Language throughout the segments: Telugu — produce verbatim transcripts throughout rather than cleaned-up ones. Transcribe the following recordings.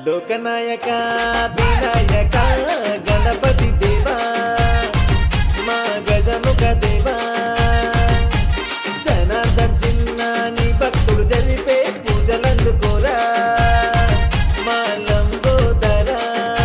लोकनायका विनायका गणपति देवा मा गजमुख देवा जनार्दन चिन्ना नी भक्तुडु जरिपे पूजలందుకోరా మా లంబోదరా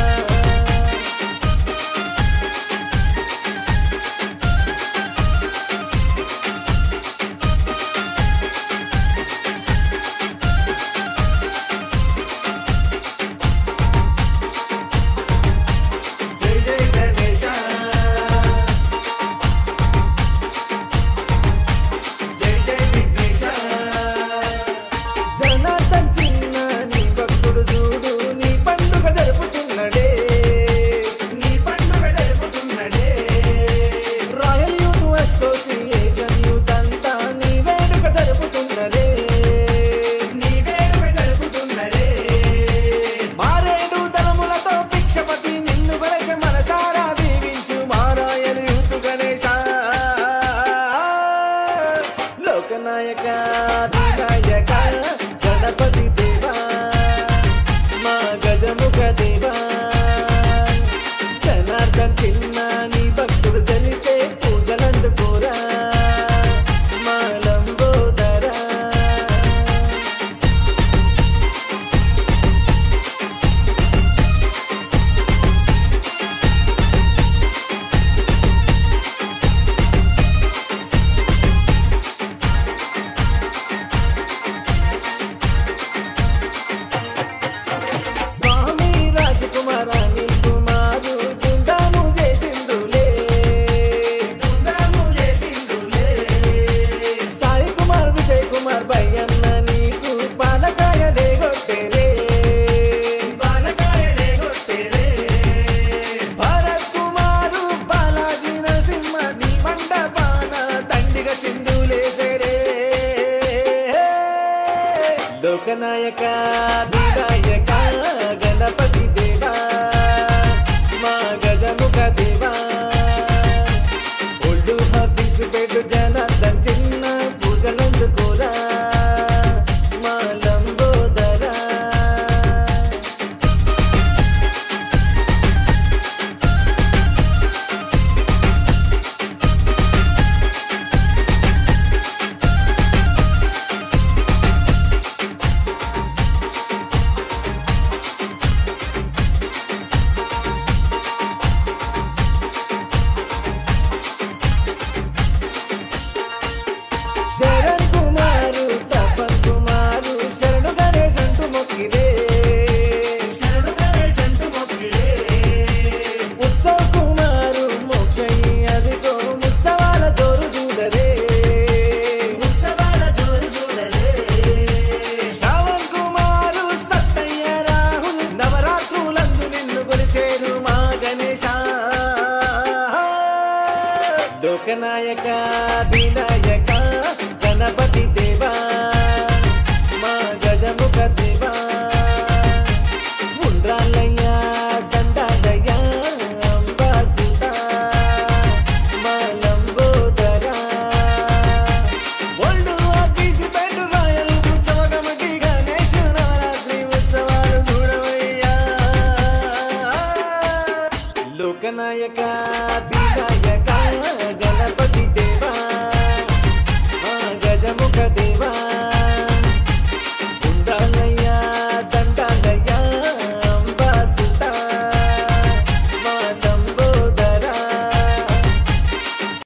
लोकनायका विनायका गणपति देवा मा गजमुख देवा जनार्दन चिन्ना नी भक्तुडु जरिपे पूजలందుకోరా మా లంబోదరా लोकनायका विनायका गणपति देवा मा गजमुख देवा ओल्ड हफीज्पेट जनार्दन चिन्न पूजలందుకోరా మా లంబోదరా शरण कुमारू तपन कुमारू शरण गणेश अंटू मोक्किरे शरण गणेश अंटू मोक्किरे उत्सव कुमारू मोक्षयी अदिगो उत्सवाల జోరు చూడరే उत्सवाల జోరు చూడరే శ్రావణ్ కుమారు సత్తయ్య రాహుల్ నవరాత్రులందు నిన్ను కొలిచేరు మా గణేశ लोकनायका विनायका गणपति देवा